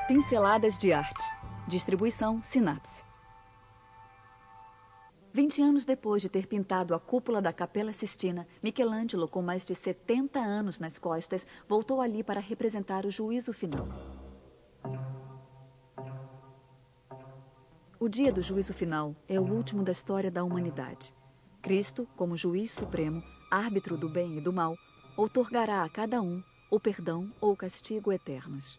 Pinceladas de arte. Distribuição Sinapse. 20 anos depois de ter pintado a cúpula da Capela Sistina, Michelangelo, com mais de 70 anos nas costas, voltou ali para representar o juízo final. O dia do juízo final é o último da história da humanidade. Cristo, como juiz supremo, árbitro do bem e do mal, outorgará a cada um o perdão ou o castigo eternos.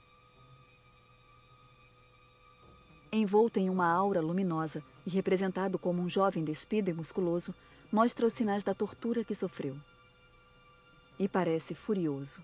Envolto em uma aura luminosa e representado como um jovem despido e musculoso, mostra os sinais da tortura que sofreu. E parece furioso.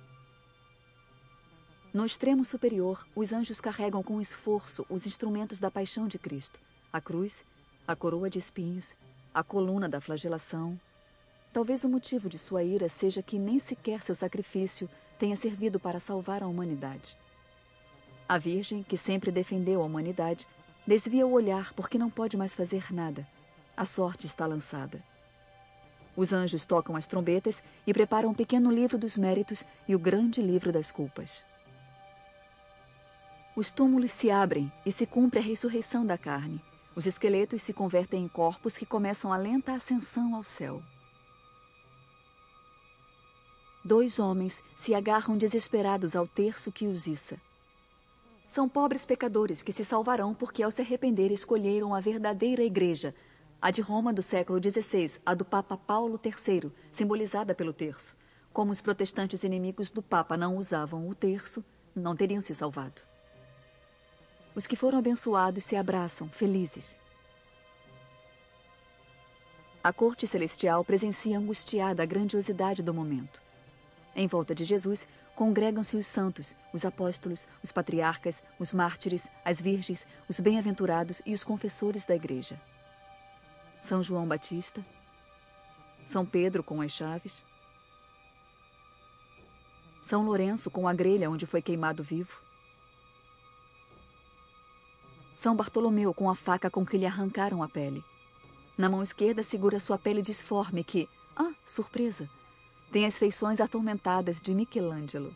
No extremo superior, os anjos carregam com esforço os instrumentos da paixão de Cristo: a cruz, a coroa de espinhos, a coluna da flagelação. Talvez o motivo de sua ira seja que nem sequer seu sacrifício tenha servido para salvar a humanidade. A Virgem, que sempre defendeu a humanidade, desvia o olhar porque não pode mais fazer nada. A sorte está lançada. Os anjos tocam as trombetas e preparam um pequeno livro dos méritos e o grande livro das culpas. Os túmulos se abrem e se cumpre a ressurreição da carne. Os esqueletos se convertem em corpos que começam a lenta ascensão ao céu. 2 homens se agarram desesperados ao terço que os iça. São pobres pecadores que se salvarão porque, ao se arrepender, escolheram a verdadeira igreja, a de Roma do século XVI, a do Papa Paulo III, simbolizada pelo terço. Como os protestantes inimigos do Papa não usavam o terço, não teriam se salvado. Os que foram abençoados se abraçam, felizes. A corte celestial presencia angustiada a grandiosidade do momento. Em volta de Jesus, congregam-se os santos, os apóstolos, os patriarcas, os mártires, as virgens, os bem-aventurados e os confessores da igreja. São João Batista, São Pedro com as chaves, São Lourenço com a grelha onde foi queimado vivo, São Bartolomeu com a faca com que lhe arrancaram a pele. Na mão esquerda segura sua pele disforme que, surpresa, tem as feições atormentadas de Michelangelo.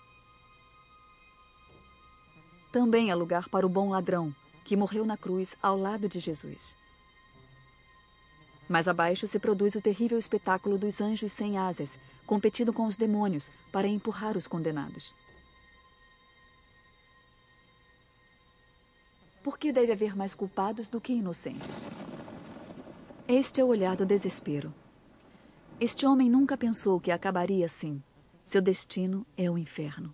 Também há lugar para o bom ladrão, que morreu na cruz ao lado de Jesus. Mais abaixo se produz o terrível espetáculo dos anjos sem asas, competindo com os demônios para empurrar os condenados. Por que deve haver mais culpados do que inocentes? Este é o olhar do desespero. Este homem nunca pensou que acabaria assim. Seu destino é o inferno.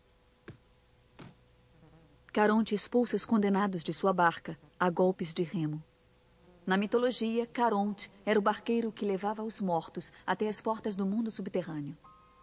Caronte expulsa os condenados de sua barca a golpes de remo. Na mitologia, Caronte era o barqueiro que levava os mortos até as portas do mundo subterrâneo.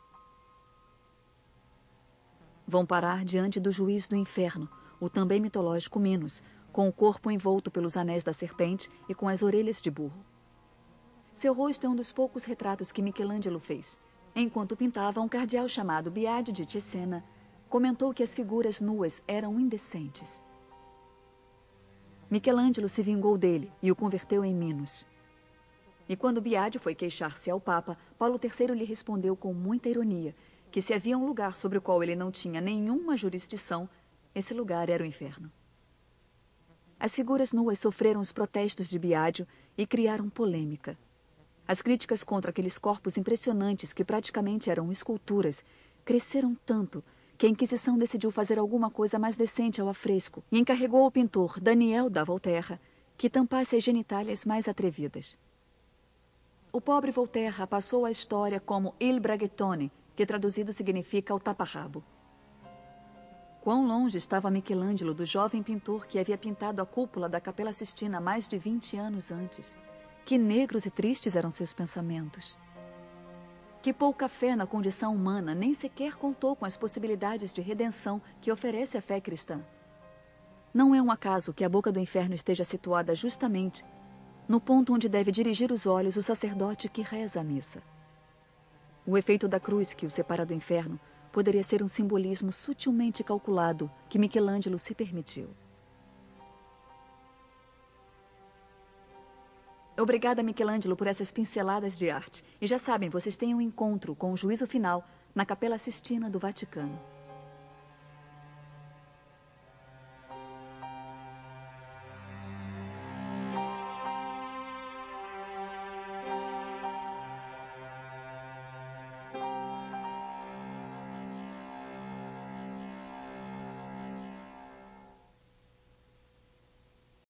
Vão parar diante do juiz do inferno, o também mitológico Minos, com o corpo envolto pelos anéis da serpente e com as orelhas de burro. Seu rosto é um dos poucos retratos que Michelangelo fez. Enquanto pintava, um cardeal chamado Biagio de Cesena comentou que as figuras nuas eram indecentes. Michelangelo se vingou dele e o converteu em Minos. E quando Biagio foi queixar-se ao Papa, Paulo III lhe respondeu com muita ironia que se havia um lugar sobre o qual ele não tinha nenhuma jurisdição, esse lugar era o inferno. As figuras nuas sofreram os protestos de Biagio e criaram polêmica. As críticas contra aqueles corpos impressionantes que praticamente eram esculturas cresceram tanto que a Inquisição decidiu fazer alguma coisa mais decente ao afresco e encarregou ao pintor Daniel da Volterra que tampasse as genitálias mais atrevidas. O pobre Volterra passou à história como Il Braghettone, que traduzido significa o tapa-rabo. Quão longe estava Michelangelo do jovem pintor que havia pintado a cúpula da Capela Sistina mais de 20 anos antes. Que negros e tristes eram seus pensamentos. Que pouca fé na condição humana, nem sequer contou com as possibilidades de redenção que oferece a fé cristã. Não é um acaso que a boca do inferno esteja situada justamente no ponto onde deve dirigir os olhos o sacerdote que reza a missa. O efeito da cruz que o separa do inferno poderia ser um simbolismo sutilmente calculado que Michelangelo se permitiu. Obrigada, Michelangelo, por essas pinceladas de arte. E já sabem, vocês têm um encontro com o juízo final na Capela Sistina do Vaticano.